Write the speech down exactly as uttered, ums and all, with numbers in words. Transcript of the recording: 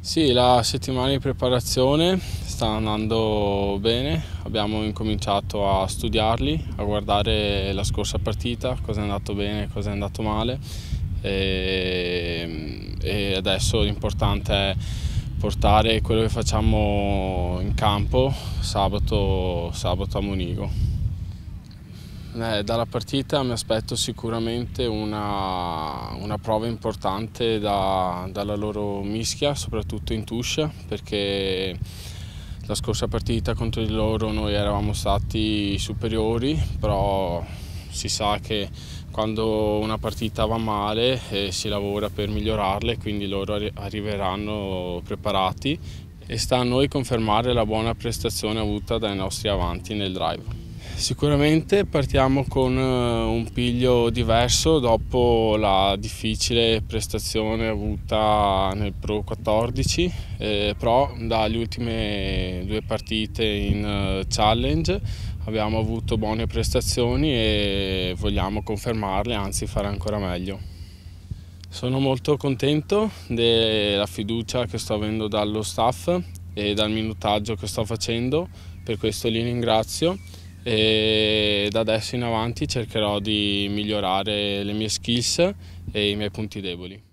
Sì, la settimana di preparazione sta andando bene, abbiamo incominciato a studiarli, a guardare la scorsa partita, cosa è andato bene, cosa è andato male e, e adesso l'importante è portare quello che facciamo in campo sabato, sabato a Monigo. Eh, dalla partita mi aspetto sicuramente una, una prova importante da, dalla loro mischia, soprattutto in touche, perché la scorsa partita contro di loro noi eravamo stati superiori, però si sa che quando una partita va male eh, si lavora per migliorarle, quindi loro arri- arriveranno preparati e sta a noi confermare la buona prestazione avuta dai nostri avanti nel drive. Sicuramente partiamo con un piglio diverso dopo la difficile prestazione avuta nel Pro quattordici, eh, però dalle ultime due partite in Challenge abbiamo avuto buone prestazioni e vogliamo confermarle, anzi fare ancora meglio. Sono molto contento della fiducia che sto avendo dallo staff e dal minutaggio che sto facendo, per questo li ringrazio e da adesso in avanti cercherò di migliorare le mie skills e i miei punti deboli.